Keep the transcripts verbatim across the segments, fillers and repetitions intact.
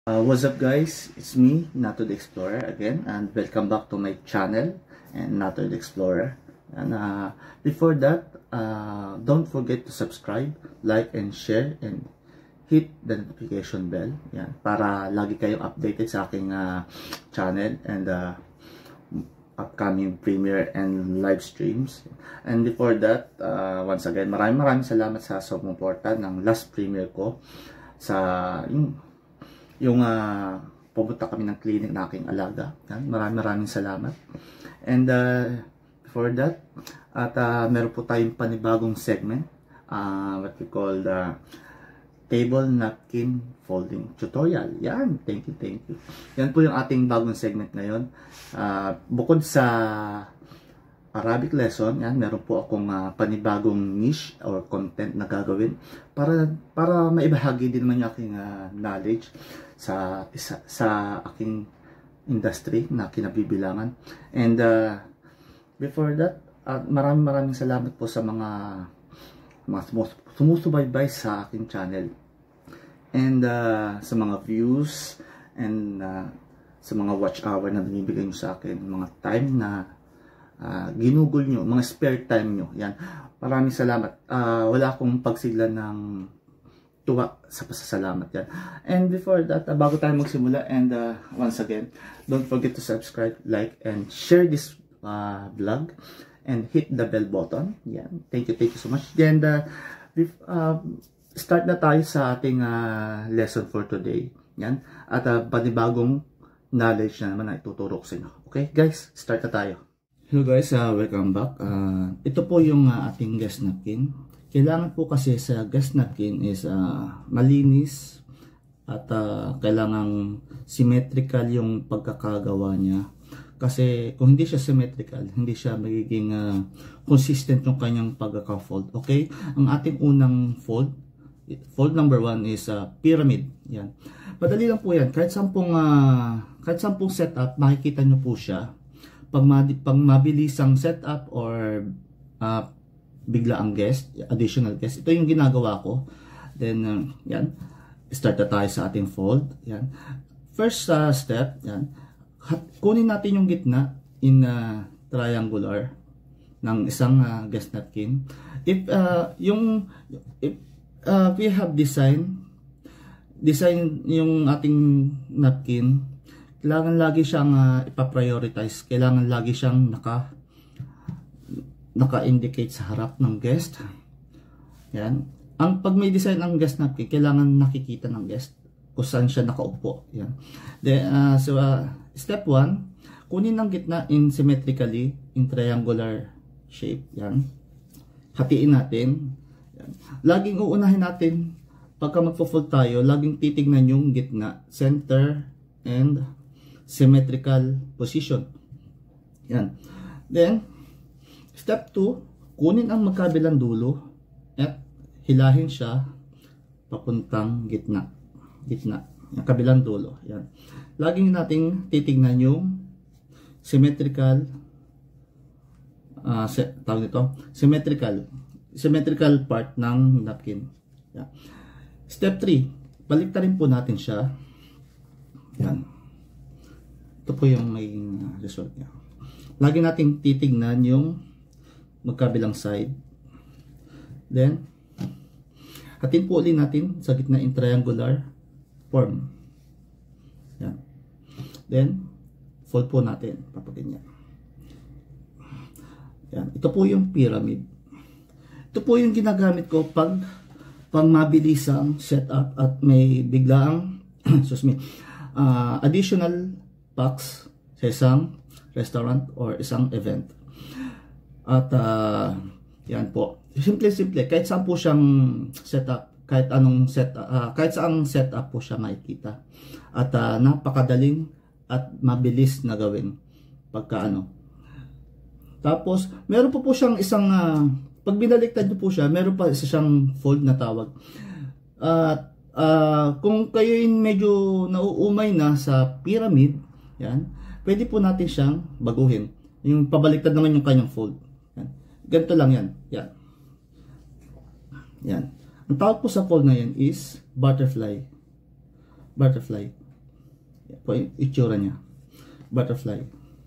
Uh, what's up guys, it's me, Nato the Explorer again, and welcome back to my channel and Nato the Explorer. And uh, before that, uh, don't forget to subscribe, like and share, and hit the notification bell yan, para lagi kayong updated sa aking uh, channel and uh, upcoming premiere and live streams. And before that, uh, once again, maraming maraming salamat sa sumuporta ng last premiere ko sa yung yung uh, pumunta kami ng clinic na aking alaga. Yan. Maraming maraming salamat. And uh, before that, at uh, meron po tayong panibagong segment, uh, what we call the table napkin folding tutorial. Yan, thank you, thank you. Yan po yung ating bagong segment ngayon. Uh, bukod sa Arabic lesson, yan, meron po akong uh, panibagong niche or content na gagawin para para maibahagi din naman yung aking uh, knowledge sa isa, sa aking industry na kinabibilangan. And uh, before that, uh, maraming maraming salamat po sa mga mga sumusubaybay sa aking channel. And uh, sa mga views and uh, sa mga watch hour na binibigay nyo sa akin, mga time na Uh, ginugol nyo, mga spare time nyo. Yan. Maraming salamat. Uh, wala akong pagsigla ng tuwa sa pasasalamat yan. And before that, uh, bago tayo magsimula, and uh, once again, don't forget to subscribe, like, and share this uh, vlog, and hit the bell button. Yan. Thank you, thank you so much. And uh, uh, start na tayo sa ating uh, lesson for today. Yan. At uh, panibagong knowledge na naman na ituturo ko sa inyo. Okay, guys, start na tayo. Hello guys, uh, welcome back. Uh, ito po yung uh, ating gas napkin. Kailangan po kasi sa gas napkin is uh, malinis at uh, kailangan symmetrical yung pagkakagawa niya. Kasi kung hindi siya symmetrical, hindi siya magiging uh, consistent yung kanyang pagkaka-fold. Okay? Ang ating unang fold, fold number one is uh, pyramid. Yan. Madali lang po yan. Kahit sampung, uh, kahit sampung setup, makikita nyo po siya. Pag, pag mabilis ang setup or uh, bigla ang guest, additional guest, ito yung ginagawa ko. Then, uh, yan, start na tayo sa ating fold. Yan. First uh, step, yan, kunin natin yung gitna in uh, triangular ng isang uh, guest napkin. If uh, yung, if uh, we have design, design yung ating napkin, kailangan lagi siyang uh, ipa-prioritize. Kailangan lagi siyang naka naka-indicate sa harap ng guest. Yan. Ang pag may design ng guest napkin, kailangan nakikita ng guest kung saan siya nakaupo. Yan. Then, uh, so, uh, step one, kunin ang gitna in symmetrically in triangular shape. Yan. Hatiin natin. Yan. Laging uunahin natin, pagka magpo-fold tayo, laging titignan yung gitna, center, and symmetrical position. Yan. Then, step two, kunin ang magkabilang dulo at hilahin siya papuntang gitna. Gitna. Yung kabilang dulo. Yan. Laging nating titignan yung symmetrical uh, se tawag nito, symmetrical symmetrical part ng napkin. Yan. Step three, baliktarin po natin siya. Yan. Ito po yung may result niya. Lagi nating titignan yung magkabilang side. Then, hatin po ulit natin sa gitna in triangular form. Yan. Then, fold po natin. Papaganyan. Yan. Ito po yung pyramid. Ito po yung ginagamit ko pag pang mabilis ang setup at may biglaang excuse me, uh, additional packs sa isang restaurant or isang event. At uh, yan po. Simple-simple. Kahit saan po siyang setup, kahit anong set, uh, kahit saang setup po siya makikita. At uh, napakadaling at mabilis na gawin pagka ano. Tapos, meron po po siyang isang, uh, pag binaliktad nyo po siya, meron pa isa siyang fold na tawag. At uh, uh, kung kayo medyo nauumay na sa pyramid, yan, pwede po natin siyang baguhin. Yung pabaliktad naman yung kanyang fold. Yan. Ganito lang yan. Yan. Yan. Ang tawag po sa fold na yan is butterfly. Butterfly. Yan po yung itsura niya. Butterfly.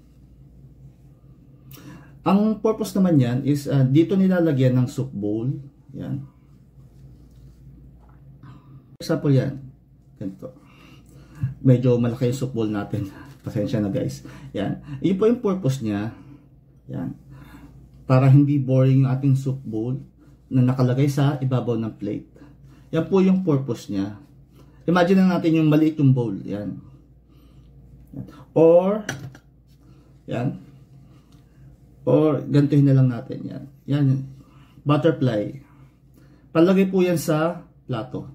Ang purpose naman yan is uh, dito nilalagyan ng soup bowl. Yan. Example yan. Ganito. Medyo malaki yung soup bowl natin. Pasensya na guys. Yan. Yun po yung purpose niya. Yan. Para hindi boring yung ating soup bowl na nakalagay sa ibabaw ng plate. Yan po yung purpose niya. Imagine na natin yung maliit yung bowl. Yan. Yan. Or, yan. Or, ganituhin na lang natin. Yan. Yan. Butterfly. Palagay po yan sa plato.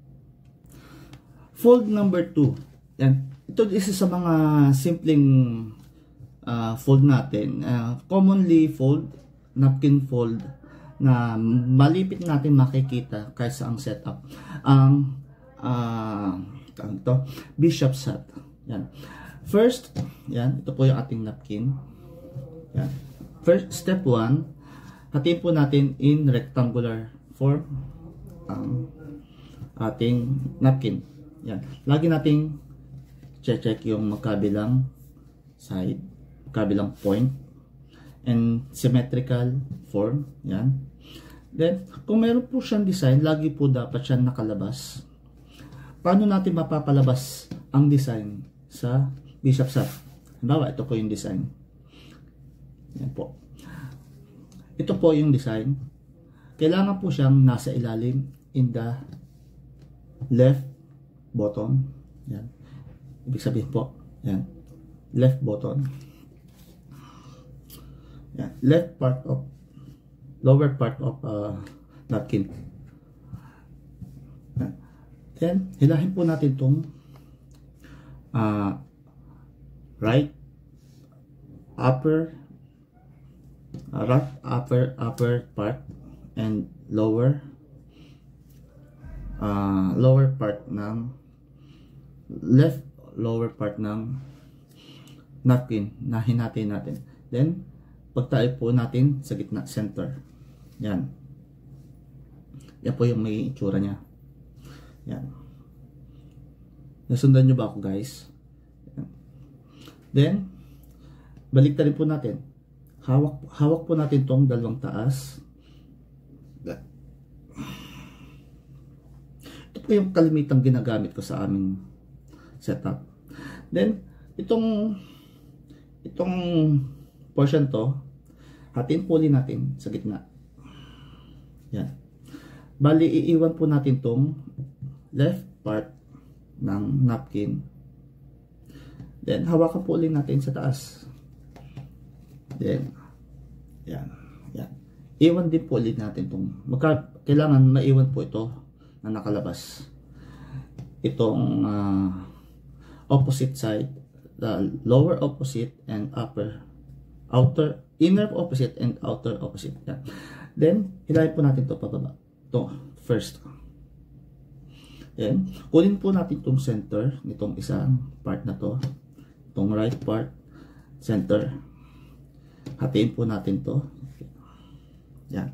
Fold number two. Yan. Ito isa sa mga simpleng uh, fold natin. Uh, commonly fold, napkin fold, na malipit natin makikita kahit sa ang setup. Ang uh, to, bishop's hat. Yan. First, yan, ito po yung ating napkin. Yan. First, step one, hatiin po natin in rectangular form ang ating napkin. Yan. Lagi nating check yung magkabilang side, magkabilang point, and symmetrical form. Yan. Then, kung meron po siyang design, lagi po dapat siyang nakalabas. Paano natin mapapalabas ang design sa bishop's hat? Halimbawa, ito po yung design. Yan po. Ito po yung design. Kailangan po siyang nasa ilalim in the left bottom. Yan. Ibig sabihin po, yan. Left bottom. Yan. Left part of, lower part of uh, napkin. Yan. Then, hilahin po natin itong uh, right upper uh, right upper upper part and lower uh, lower part ng left lower part ng napkin na hinati natin. Then pagtayo po natin sa gitna, center. Yan. Yan po yung may itsura niya. Yan. Nasundan nyo ba ako guys? Yan. Then balik rin po natin. Hawak, hawak po natin tong dalawang taas. Ito po yung kalimitang ginagamit ko sa aming setup. Then, itong itong portion to, hatiin po ulit natin sa gitna. Yan. Bali, iiwan po natin tong left part ng napkin. Then, hawakan po ulit natin sa taas. Then, yan. Yan. Iwan din po ulit natin itong, magka, kailangan maiwan po ito na nakalabas. Itong uh, opposite side, the lower opposite and upper, outer, inner opposite and outer opposite. Yan. Then, hilahin po natin ito pababa. Ito, first. Then, kunin po natin itong center, nitong isang part na to. Itong right part, center. Hatiin po natin to. Yan.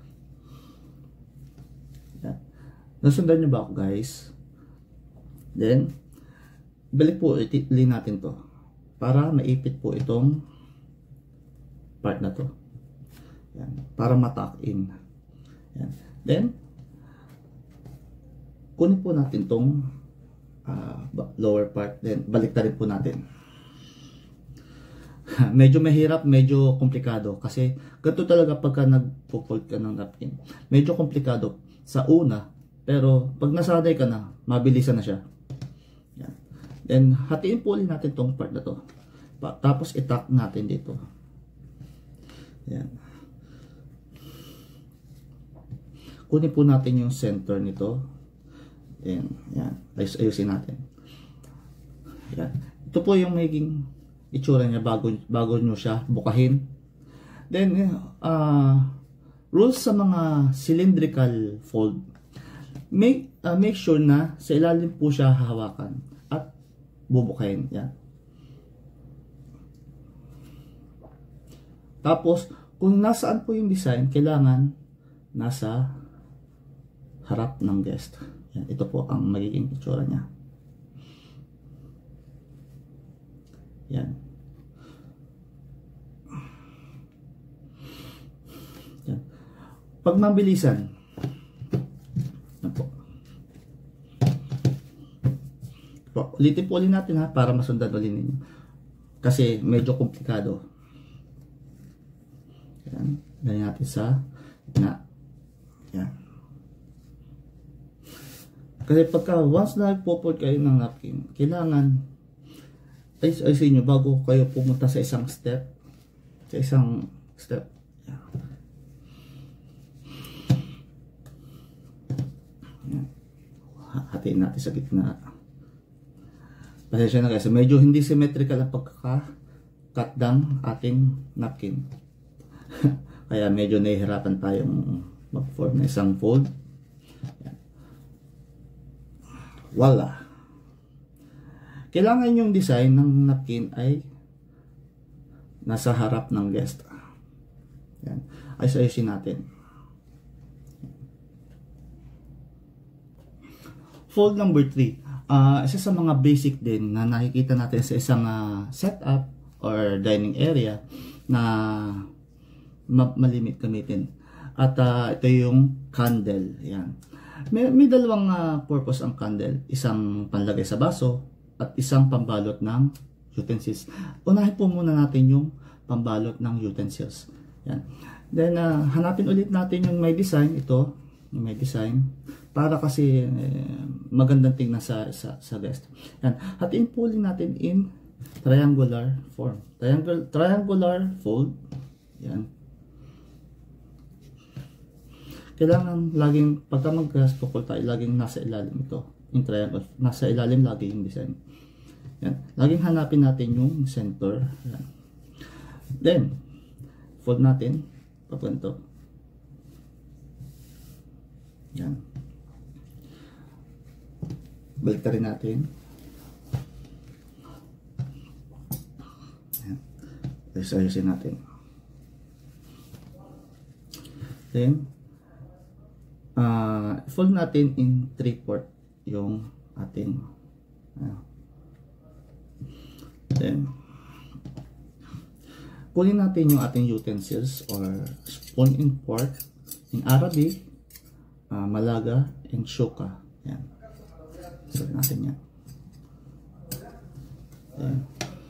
Yan. Nasundan nyo ba ako guys? Then, balik po ulit natin to. Para maipit po itong part na to. Yan. Para ma-tuck in. Yan. Then, kunin po natin tong uh, lower part. Then, balik na rin po natin. Medyo mahirap, medyo komplikado kasi ganito talaga pagka nagpo-fold ka ng napkin. Medyo komplikado sa una, pero pag nasanay ka na, mabilisan na siya. Yan. Then, hatiin po ulit natin tong part na to. Tapos, i-tuck natin dito. Yan. Kunin po natin yung center nito. Then, yan. Ayus ayusin natin. Yan. Ito po yung magiging itsura niya bago, bago nyo siya bukahin. Then, uh, rules sa mga cylindrical fold. Make, uh, make sure na sa ilalim po siya hahawakan at bubukahin. Yan. Tapos, kung nasaan po yung design, kailangan nasa harap ng guest. Yan. Ito po ang magiging itsura niya. Yan. Yan. Pag mabilisan, yan po. Po, ulitin po ulit natin ha, para masundan ulit ninyo. Kasi medyo komplikado. Yan. Ganyan natin sa na. Yan. Kasi pagka once na nagpo-fold kayo ng napkin, kailangan ay ayusin nyo bago kayo pumunta sa isang step. Sa isang step. Yan. Yan. Hatiin natin sa gitna. Pasensya na guys, medyo hindi symmetrical ang pagkaka-cut down ating napkin. Kaya medyo nahihirapan tayong mag-form na isang fold. Yan. Wala. Kailangan yung design ng napkin ay nasa harap ng guest. Yan. Ayos-ayusin natin. Fold number three. Uh, isa sa mga basic din na nakikita natin sa isang uh, setup or dining area na ma malimit gamitin. At uh, ito yung candle. Yan. May, may dalawang uh, purpose ang candle. Isang panlagay sa baso at isang pambalot ng utensils. Unahin po muna natin yung pambalot ng utensils. Yan. Then, uh, hanapin ulit natin yung may design. Ito, yung may design. Para kasi eh, magandang tingnan sa, sa, sa guest. Yan. Hatiin po ulit natin in triangular form. Triangle, triangular fold. Yan. Kailangan laging, pagka mag-fold tayo, laging nasa ilalim ito. Yung triangle. Nasa ilalim lagi yung design. Yan. Laging hanapin natin yung center. Yan. Then, fold natin. Papunto. Yan. Baliktarin natin. Yan. Ayusin natin. Then, Uh, fold natin in three-fourths yung ating uh, then kunin natin yung ating utensils or spoon and fork in Arabic, uh, Malaga and Shuka. Yan. So natin yan. Yan.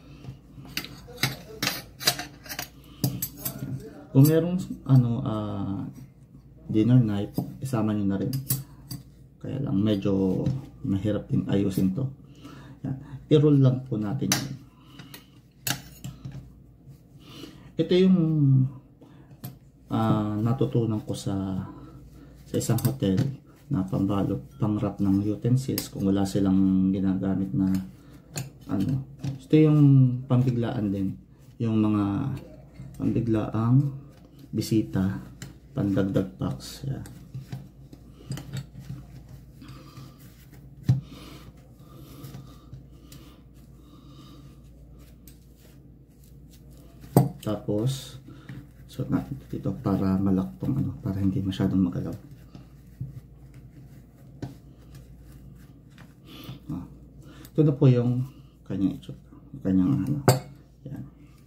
Kung merong ano uh, dinner knife, isama nyo na rin. Kaya lang medyo mahirap din ayusin to. Yan. I-roll lang po natin yan. Ito yung uh, natutunan ko sa sa isang hotel na pambalot, pang-wrap ng utensils kung wala silang ginagamit na ano. Ito yung pambiglaan din. Yung mga pambiglaang bisita, pandagdag packs. Yeah. Tapos, suot natin dito para malaktong ano, para hindi masyadong magalaw. Ah. Ito na po yung kanyang itsura, kanyang ano. Yan.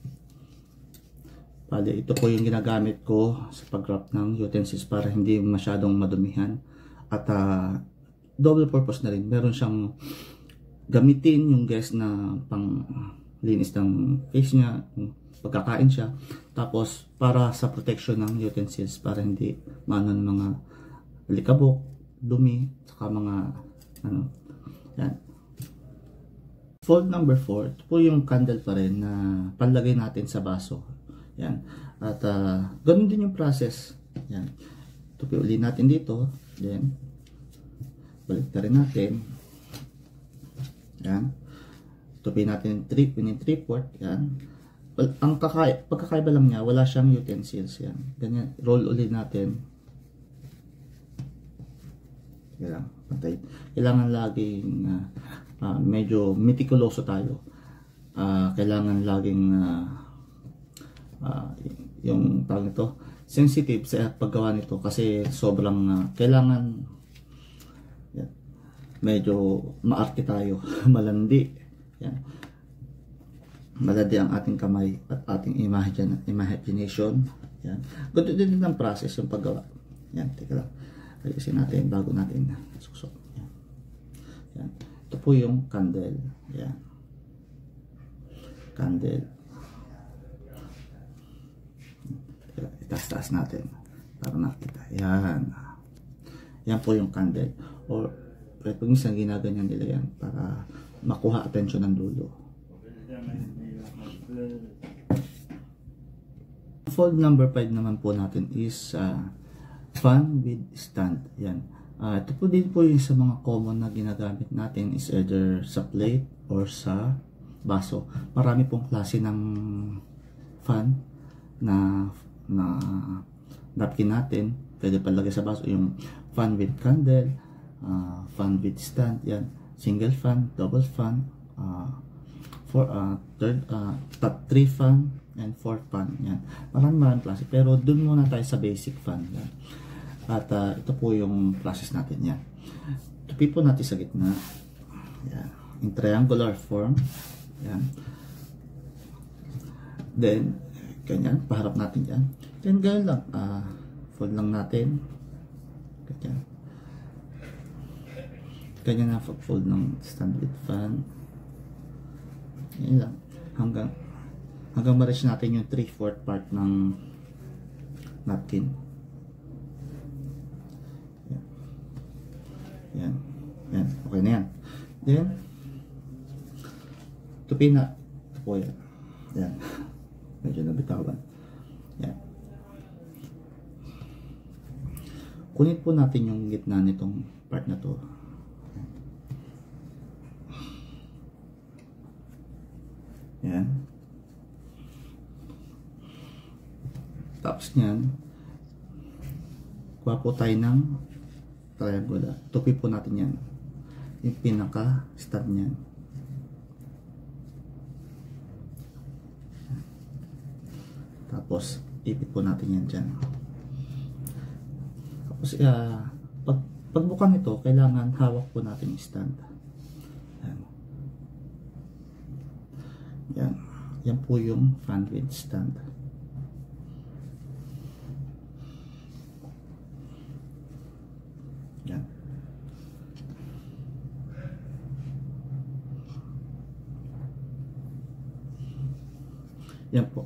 Bali, ito po yung ginagamit ko sa pag-wrap ng utensils para hindi masyadong madumihan. At uh, double purpose na rin. Meron siyang gamitin yung guest na pang linis ng face niya, pagkakain siya. Tapos para sa protection ng utensils para hindi maano ng mga likabok, dumi, saka mga ano. Yan. Fold number four, ito po yung candle pa rin na panlagay natin sa baso. Yan. At uh, ganun din yung process. Yan. Tupi uli natin dito. Then, balik na rin natin. Yan. Tupi natin yung three-fourths. Yan. Well, ang kakay pagkakaiba lang niya, wala siyang utensils. Yan. Ganyan. Roll uli natin. Yan. Patay. Kailangan laging uh, uh, medyo meticuloso tayo. Uh, kailangan laging uh, Uh, yung tawag nito sensitive sa paggawa nito kasi sobrang uh, kailangan yan, medyo maarte tayo malandi yan. maladi ang ating kamay at ating imagine, imagination. Yan. Ganito din ang process yung paggawa. Yan, teka lang. Ayusin natin bago natin susok. Yan. Yan. Ito po yung candle. Yan. Candle. Itaas-taas natin para nakita. Yan. Yan po yung candle. Or, pag minsan ginaganyan nila yan para makuha atensyon ng dulo. Fold number five naman po natin is uh, fan with stand. Yan. Uh, ito po din po yung sa mga common na ginagamit natin is either sa plate or sa baso. Marami pong klase ng fan na na napkin natin. Pwede palagay sa baso yung fan with candle, uh, fan with stand. Yan. Single fan, double fan, uh, for uh, third, uh, top three fan, and fourth fan. Yan. Maraming maraming klase. Pero dun muna tayo sa basic fan. Yan. At uh, ito po yung process natin. Yan. Tupi po natin sa gitna. Yan. In triangular form. Yan. Then, ganyan. Paharap natin yan. Then, ganyan lang. Uh, fold lang natin. Ganyan. Ganyan na fold ng stand with fan. Yan lang. Hanggang hanggang ma-reach natin yung three fourth part ng napkin. Yan. Yan. Yan. Okay na yan. Then, tupi na. Ito po yan. Yan. Medyo nabitawan. Yan. Kunin po natin yung gitna nitong part na to. Yan. Tapos nyan, kuha po tayo ng triangle. Tupi po natin yan. Yung pinaka-stab nyan. Tapos, ipit po natin yan dyan. Tapos, uh, pag, pagbukan nito, kailangan hawak po natin yung stand. Yan. Yan. Yan po yung fan with stand. Yan. Yan po.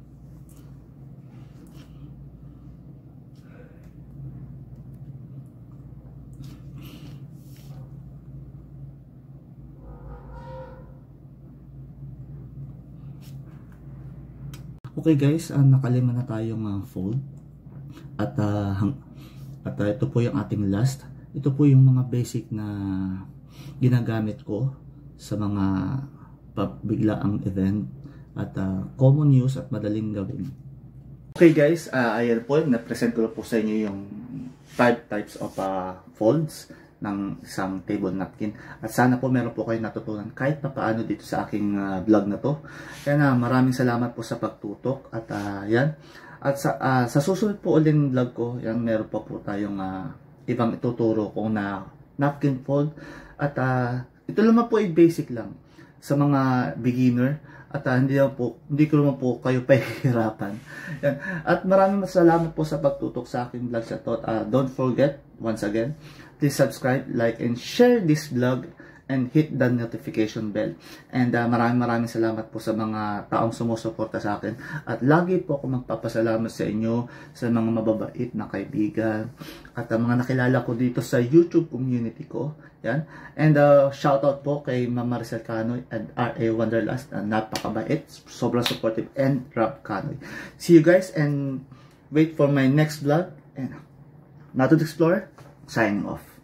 Okay guys, uh, nakalima na tayong uh, fold. At, uh, at uh, ito po yung ating last. Ito po yung mga basic na ginagamit ko sa mga biglaang event. At uh, common use at madaling gawin. Okay guys, uh, ayan po, na-present ko po sa inyo yung five types of uh, folds ng isang table napkin. At sana po meron po kayo natutunan kahit pa paano dito sa aking uh, vlog na to. Kaya na maraming salamat po sa pagtutok. At uh, yan. At sa, uh, sa susunod po uling vlog ko, yan, meron pa po tayong uh, ibang ituturo ko na napkin fold. At uh, ito naman po ay basic lang sa mga beginner. At uh, hindi, po, hindi ko naman po kayo pahihirapan. Yan. At maraming salamat po sa pagtutok sa aking vlog sa to. Uh, don't forget, once again, please subscribe, like, and share this vlog and hit the notification bell. And uh, maraming maraming salamat po sa mga taong sumusuporta sa akin. At lagi po ako magpapasalamat sa inyo, sa mga mababait na kaibigan, at uh, mga nakilala ko dito sa YouTube community ko. Yan. And uh, shoutout po kay Mama Maricel Canoy and R A Wanderlust. Uh, napakabait, sobrang supportive, and Rob Canoy. See you guys and wait for my next vlog. And Nato the Explorer, signing off.